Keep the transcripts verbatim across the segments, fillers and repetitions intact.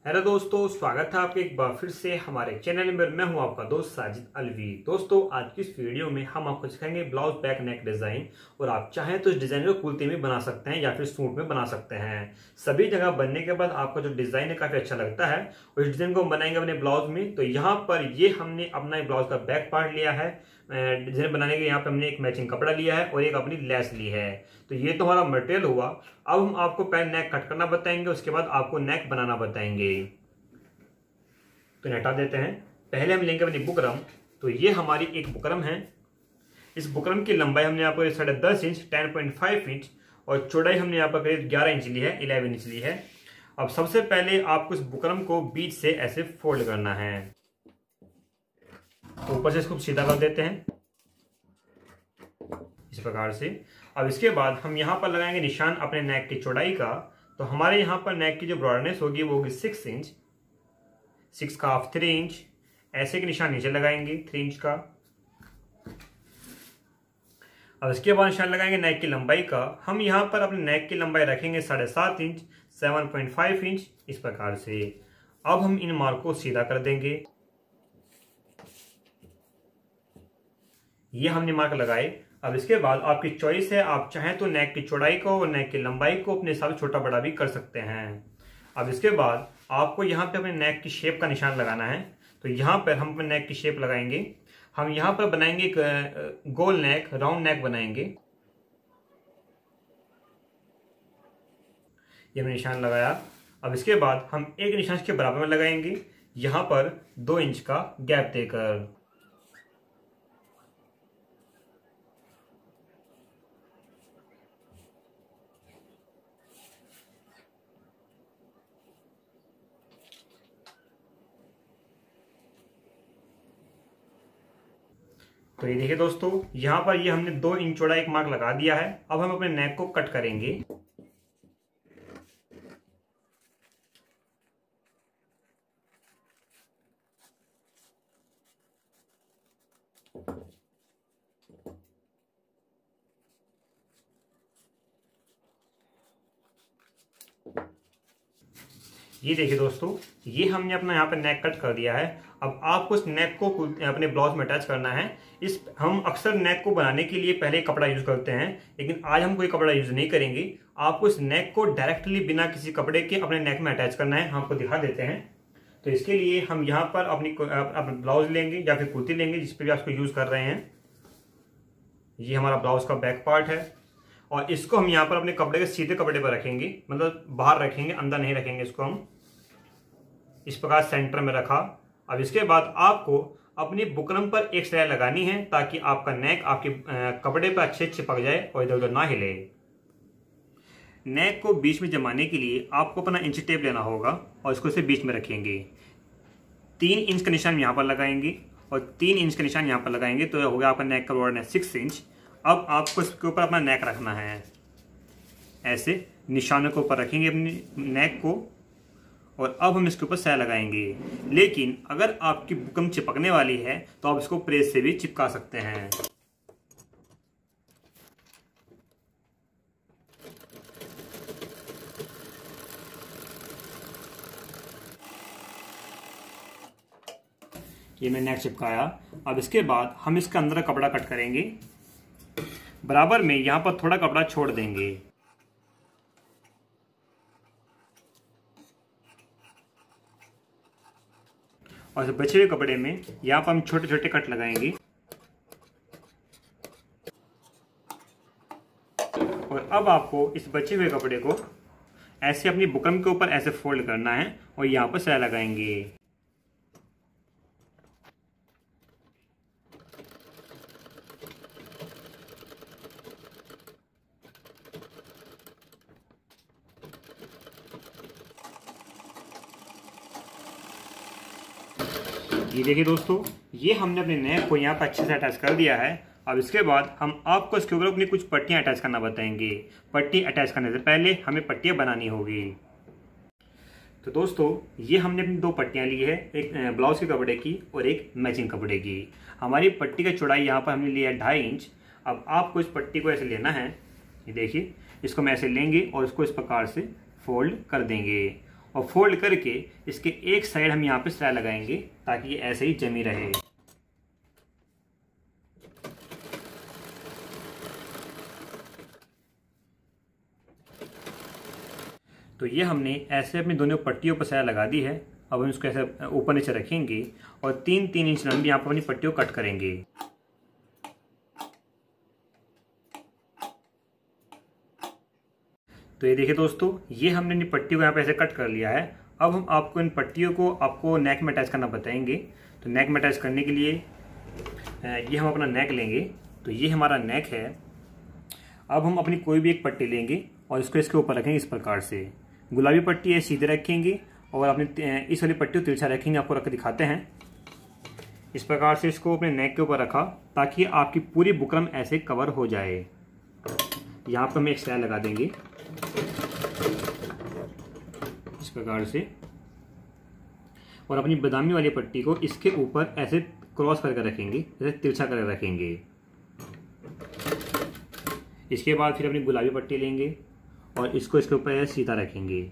Hello दोस्तों, स्वागत है आपके एक बार फिर से हमारे चैनल में। मैं हूं आपका दोस्त साजिद अलवी। दोस्तों, आज की इस वीडियो में हम आपको सिखाएंगे ब्लाउज बैक नेक डिजाइन। और आप चाहें तो इस डिजाइन को कुर्ती में बना सकते हैं या फिर सूट में बना सकते हैं। सभी जगह बनने के बाद आपका जो डिजाइन है काफी अच्छा लगता है और इस डिजाइन को हम बनाएंगे अपने ब्लाउज में। तो यहाँ पर ये हमने अपना ब्लाउज का बैक पार्ट लिया है। डिजाइन बनाने के यहाँ पे हमने एक मैचिंग कपड़ा लिया है और एक अपनी लेस ली है। तो ये तो हमारा मटेरियल हुआ। अब हम आपको पहले नेक कट करना बताएंगे, उसके बाद आपको नेक बनाना बताएंगे। तो हटा देते हैं। पहले हम लेंगे अपनी बुकरम। तो ये हमारी एक बुकरम है। इस बुकरम की लंबाई हमने यहाँ पर साढ़े दस inch ten point five inch और चौड़ाई हमने यहाँ पर करीब ग्यारह इंच ली है, इलेवन इंच ली है। अब सबसे पहले आपको इस बुकरम को बीच से ऐसे फोल्ड करना है। तो ऊपर से इसको सीधा कर देते हैं इस प्रकार से। अब इसके बाद हम यहाँ पर लगाएंगे निशान अपने नेक की चौड़ाई का। तो हमारे यहाँ पर नेक की जो ब्रॉडनेस होगी वो होगी सिक्स इंच, सिक्स का हाफ थ्री इंच। ऐसे के निशान नीचे लगाएंगे थ्री इंच का। अब इसके बाद निशान लगाएंगे नेक की लंबाई का। हम यहाँ पर अपने नेक की लंबाई रखेंगे साढ़े सात inch, seven point five inch इस प्रकार से। अब हम इन मार्क को सीधा कर देंगे। ये हमने मार्क लगाए। अब इसके बाद आपकी चॉइस है, आप चाहें तो नेक की चौड़ाई को और नेक की लंबाई को अपने हिसाब से छोटा बड़ा भी कर सकते हैं। अब इसके बाद आपको यहाँ पे अपने नेक की शेप का निशान लगाना है। तो यहाँ पर हम अपने नेक की शेप लगाएंगे। हम यहाँ पर बनाएंगे एक गोल नेक, राउंड नेक बनाएंगे। ये हमने निशान लगाया। अब इसके बाद हम एक निशान के बराबर में लगाएंगे, यहाँ पर दो इंच का गैप देकर। तो ये देखिए दोस्तों, यहाँ पर ये हमने दो इंच चौड़ा एक मार्क लगा दिया है। अब हम अपने नेक को कट करेंगे। ये देखिए दोस्तों, ये हमने अपना यहाँ पे नेक कट कर दिया है। अब आपको इस नेक को अपने ब्लाउज में अटैच करना है। इस हम अक्सर नेक को बनाने के लिए पहले कपड़ा यूज करते हैं, लेकिन आज हम कोई कपड़ा यूज नहीं करेंगे। आपको इस नेक को डायरेक्टली बिना किसी कपड़े के अपने नेक में अटैच करना है। हम आपको दिखा देते हैं। तो इसके लिए हम यहाँ पर अपनी अपना ब्लाउज लेंगे या फिर कुर्ती लेंगे, जिस पर भी आप यूज कर रहे हैं। ये हमारा ब्लाउज का बैक पार्ट है और इसको हम यहाँ पर अपने कपड़े के सीधे कपड़े पर रखेंगे, मतलब बाहर रखेंगे, अंदर नहीं रखेंगे। इसको हम इस प्रकार सेंटर में रखा। अब इसके बाद आपको अपनी बुकरम पर एक सिलाई लगानी है ताकि आपका नेक आपके कपड़े पर अच्छे चिपक जाए और इधर उधर ना हिले। नेक को बीच में जमाने के लिए आपको अपना इंच टेप लेना होगा और इसको इसे बीच में रखेंगे। तीन इंच का निशान यहाँ पर लगाएंगे और तीन इंच का निशान यहाँ पर लगाएंगे। तो हो गया आपका नेक का ब्रॉडनेस सिक्स इंच। अब आपको इसके ऊपर अपना नेक रखना है। ऐसे निशानों के ऊपर रखेंगे अपनी नेक को और अब हम इसके ऊपर सिलाई लगाएंगे। लेकिन अगर आपकी बुकरम चिपकने वाली है तो आप इसको प्रेस से भी चिपका सकते हैं। ये मैंने नेक चिपकाया। अब इसके बाद हम इसके अंदर कपड़ा कट करेंगे। बराबर में यहां पर थोड़ा कपड़ा छोड़ देंगे। और बचे हुए कपड़े में यहाँ पर हम छोटे छोटे कट लगाएंगे और अब आपको इस बचे हुए कपड़े को ऐसे अपनी बुकरम के ऊपर ऐसे फोल्ड करना है और यहाँ पर सिलाई लगाएंगे। ये देखिए दोस्तों, ये हमने अपने नेक को यहाँ पर अच्छे से अटैच कर दिया है। अब इसके बाद हम आपको इसके ऊपर अपनी कुछ पट्टियाँ अटैच करना बताएंगे। पट्टी अटैच करने से पहले हमें पट्टियाँ बनानी होगी। तो दोस्तों, ये हमने अपनी दो पट्टियाँ ली है, एक ब्लाउज के कपड़े की और एक मैचिंग कपड़े की। हमारी पट्टी का चौड़ाई यहाँ पर हमने लिया है ढाई इंच। अब आपको इस पट्टी को ऐसे लेना है। ये देखिए, इसको हम ऐसे लेंगे और इसको इस प्रकार से फोल्ड कर देंगे और फोल्ड करके इसके एक साइड हम यहाँ पे सिलाई लगाएंगे ताकि ये ऐसे ही जमी रहे। तो ये हमने ऐसे अपनी दोनों पट्टियों पर सिलाई लगा दी है। अब हम इसको ऐसे ऊपर नीचे रखेंगे और तीन तीन इंच लंबी यहाँ पर अपनी पट्टियों को कट करेंगे। तो ये देखिए दोस्तों, ये हमने इन पट्टियों को यहाँ पे ऐसे कट कर लिया है। अब हम आपको इन पट्टियों को आपको नेक में अटैच करना बताएंगे। तो नेक में अटैच करने के लिए ये हम अपना नेक लेंगे। तो ये हमारा नेक है। अब हम अपनी कोई भी एक पट्टी लेंगे और इसको इसके ऊपर रखेंगे इस प्रकार से। गुलाबी पट्टी है सीधे रखेंगे और अपनी इस वाली पट्टी को तिरछा रखेंगे। आपको रख के दिखाते हैं। इस प्रकार से इसको अपने नेक के ऊपर रखा ताकि आपकी पूरी बुकरम ऐसे कवर हो जाए। यहाँ पर हम एक सिलाई लगा देंगे इस प्रकार से और अपनी बादामी वाली पट्टी को इसके ऊपर ऐसे क्रॉस करके रखेंगे, ऐसे तिरछा करके रखेंगे। इसके बाद फिर अपनी गुलाबी पट्टी लेंगे और इसको इसके ऊपर ऐसे सीधा रखेंगे।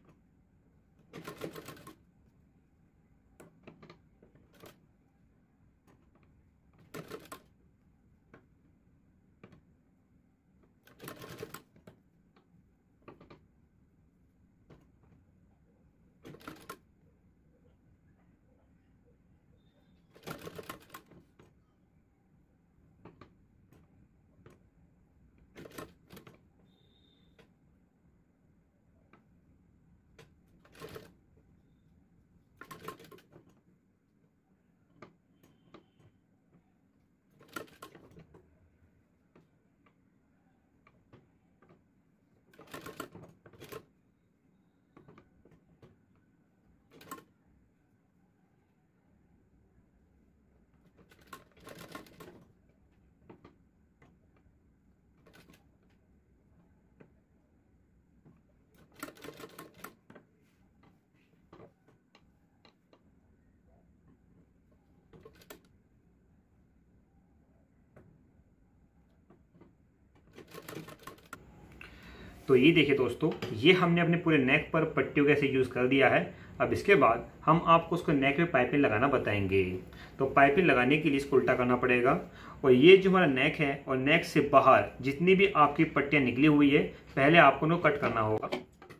तो ये देखिए दोस्तों, ये हमने अपने पूरे नेक पर पट्टियों का ऐसे यूज़ कर दिया है। अब इसके बाद हम आपको उसको नेक में पाइपिंग लगाना बताएंगे। तो पाइपिंग लगाने के लिए इसको उल्टा करना पड़ेगा और ये जो हमारा नेक है और नेक से बाहर जितनी भी आपकी पट्टियाँ निकली हुई है पहले आपको उनको कट करना होगा।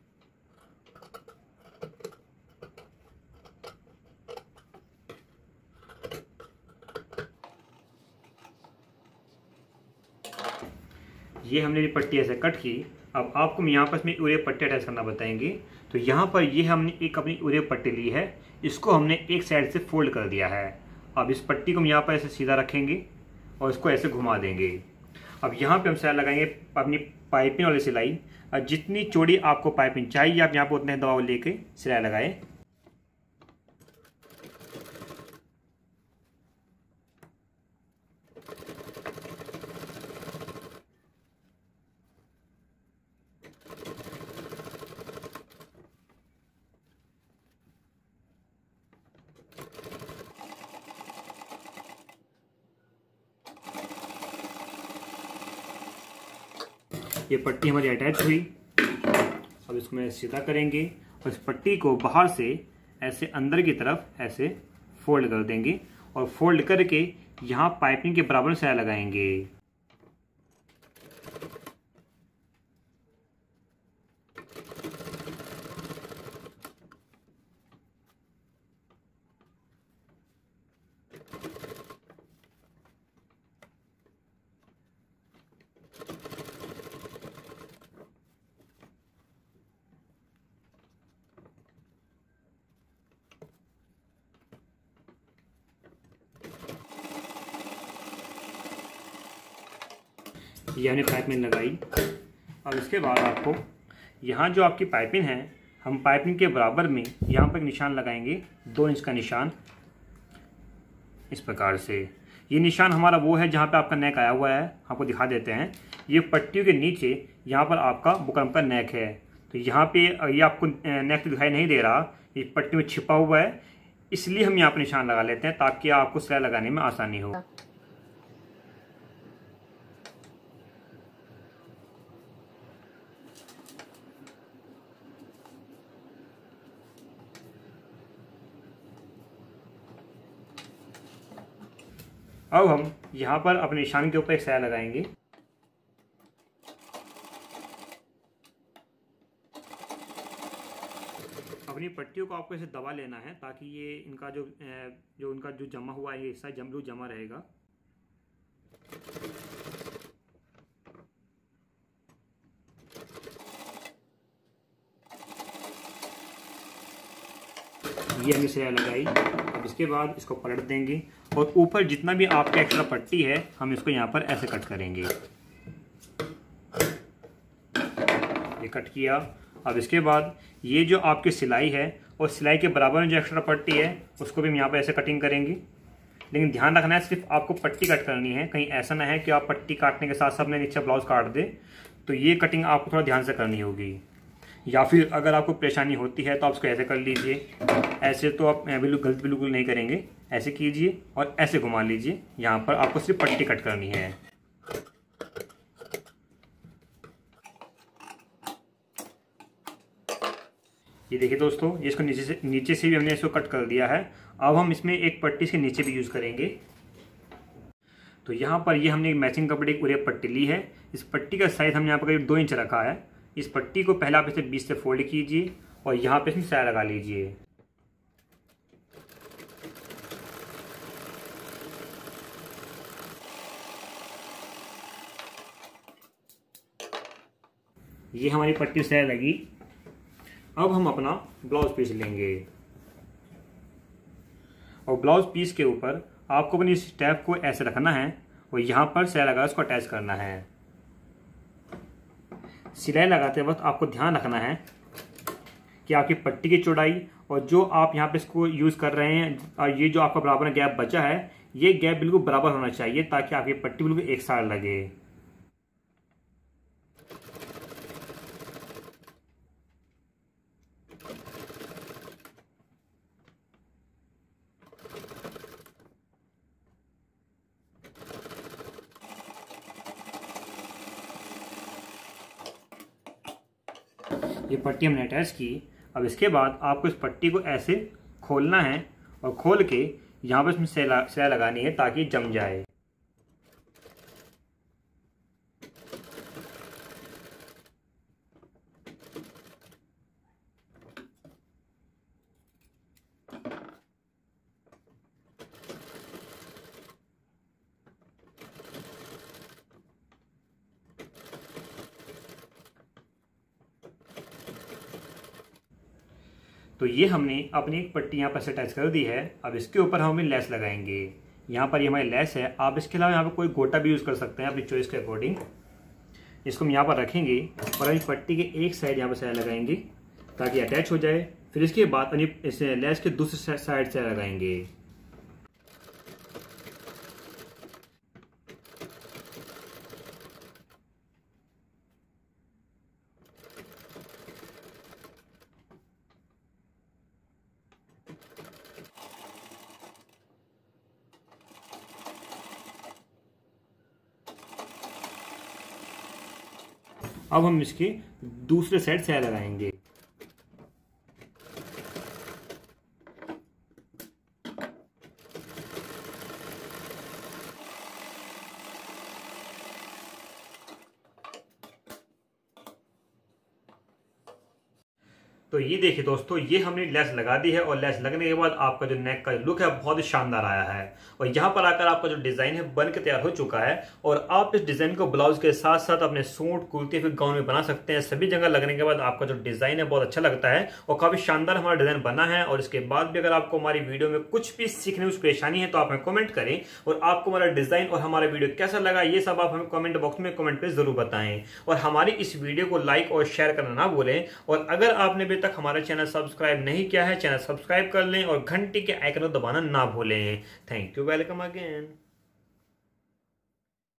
ये हमने ये पट्टी ऐसे कट की। अब आपको हम यहाँ पर इसमें उरे पट्टी अटैच करना बताएंगे। तो यहाँ पर ये हमने एक अपनी उरे पट्टी ली है, इसको हमने एक साइड से फोल्ड कर दिया है। अब इस पट्टी को हम यहाँ पर ऐसे सीधा रखेंगे और इसको ऐसे घुमा देंगे। अब यहाँ पे हम सिलाई लगाएंगे अपनी पाइपिंग वाली सिलाई। और जितनी चौड़ी आपको पाइपिंग चाहिए आप यहाँ पर उतने दबाव लेके सिलाई लगाएं। ये पट्टी हमारी अटैच हुई। अब इसको मैं सीधा करेंगे और इस पट्टी को बाहर से ऐसे अंदर की तरफ ऐसे फोल्ड कर देंगे और फोल्ड करके यहाँ पाइपिंग के बराबर सिलाई लगाएंगे। ये हमने पाइपिंग लगाई। अब इसके बाद आपको यहाँ जो आपकी पाइपिंग है हम पाइपिंग के बराबर में यहाँ पर एक निशान लगाएंगे, दो इंच का निशान इस प्रकार से। ये निशान हमारा वो है जहाँ पे आपका नेक आया हुआ है, आपको दिखा देते हैं। ये पट्टियों के नीचे यहाँ पर आपका बुकरम का नेक है। तो यहाँ पे ये आपको नेक तो दिखाई नहीं दे रहा, ये पट्टी में छिपा हुआ है, इसलिए हम यहाँ पर निशान लगा लेते हैं ताकि आपको सिलाई लगाने में आसानी हो। अब हम यहाँ पर अपने निशान के ऊपर एक साया लगाएंगे। अपनी पट्टियों को आपको ऐसे दबा लेना है ताकि ये इनका जो जो उनका जो जमा हुआ है ये हिस्सा जमलू जमा रहेगा। ये हमने सिलाई लगाई। अब इसके बाद इसको पलट देंगे और ऊपर जितना भी आपका एक्स्ट्रा पट्टी है हम इसको यहाँ पर ऐसे कट करेंगे। ये कट किया। अब इसके बाद ये जो आपकी सिलाई है और सिलाई के बराबर में जो एक्स्ट्रा पट्टी है उसको भी हम यहाँ पर ऐसे कटिंग करेंगे। लेकिन ध्यान रखना है सिर्फ आपको पट्टी कट करनी है, कहीं ऐसा ना है कि आप पट्टी काटने के साथ साथ अपने नीचे ब्लाउज काट दे। तो ये कटिंग आपको थोड़ा ध्यान से करनी होगी। या फिर अगर आपको परेशानी होती है तो आप इसको ऐसे कर लीजिए। ऐसे तो आप बिल्कुल गलत बिल्कुल नहीं करेंगे, ऐसे कीजिए और ऐसे घुमा लीजिए। यहाँ पर आपको सिर्फ पट्टी कट करनी है। ये देखिए दोस्तों, ये इसको नीचे से नीचे से भी हमने इसको कट कर दिया है। अब हम इसमें एक पट्टी इसके नीचे भी यूज़ करेंगे। तो यहाँ पर ये हमने एक मैचिंग कपड़े की पूरी पट्टी ली है। इस पट्टी का साइज हमने यहाँ पर करीब दो इंच रखा है। इस पट्टी को पहले आप इसे बीच से फोल्ड कीजिए और यहाँ पे इसमें साया लगा लीजिए। ये हमारी पट्टी साया लगी। अब हम अपना ब्लाउज पीस लेंगे और ब्लाउज पीस के ऊपर आपको अपनी स्टेप को ऐसे रखना है और यहाँ पर साया लगा उसको अटैच करना है। सिलाई लगाते वक्त आपको ध्यान रखना है कि आपकी पट्टी की चौड़ाई और जो आप यहाँ पे इसको यूज़ कर रहे हैं और ये जो आपका बराबर गैप बचा है ये गैप बिल्कुल बराबर होना चाहिए ताकि आपकी पट्टी बिल्कुल एक साथ लगे। ये पट्टी हमने अटैच की। अब इसके बाद आपको इस पट्टी को ऐसे खोलना है और खोल के यहाँ पर इसमें सिलाई लगानी है ताकि जम जाए। तो ये हमने अपनी एक पट्टी यहाँ पर से अटैच कर दी है। अब इसके ऊपर हम लेस लगाएंगे। यहाँ पर ये हमारी लेस है। आप इसके अलावा यहाँ पर कोई गोटा भी यूज़ कर सकते हैं अपनी चॉइस के अकॉर्डिंग। इसको हम यहाँ पर रखेंगे और अभी पट्टी के एक साइड यहाँ पर सिलाई लगाएंगे ताकि अटैच हो जाए। फिर इसके बाद इस लेस के दूसरे साइड से लगाएंगे। अब हम इसके दूसरे साइड सिलाई लगाएंगे। तो ये देखिए दोस्तों, ये हमने लेस लगा दी है और लेस लगने के बाद आपका जो नेक का लुक है बहुत ही शानदार आया है। और यहाँ पर आकर आपका जो डिजाइन है बन के तैयार हो चुका है और आप इस डिजाइन को ब्लाउज के साथ साथ अपने सूट कुर्ती फिर गाउन में बना सकते हैं। सभी जगह लगने के बाद आपका जो डिजाइन है बहुत अच्छा लगता है और काफी शानदार हमारा डिजाइन बना है। और इसके बाद भी अगर आपको हमारी वीडियो में कुछ भी सीखने में कुछ परेशानी है तो आप हमें कमेंट करें और आपको हमारा डिजाइन और हमारा वीडियो कैसा लगा ये सब आप हमें कमेंट बॉक्स में कमेंट पे जरूर बताएं। और हमारी इस वीडियो को लाइक और शेयर करना ना भूलें। और अगर आपने अभी तक हमारा चैनल सब्सक्राइब नहीं किया है, चैनल सब्सक्राइब कर लें और घंटी के आइकन को दबाना ना भूलें। Thank you, welcome again.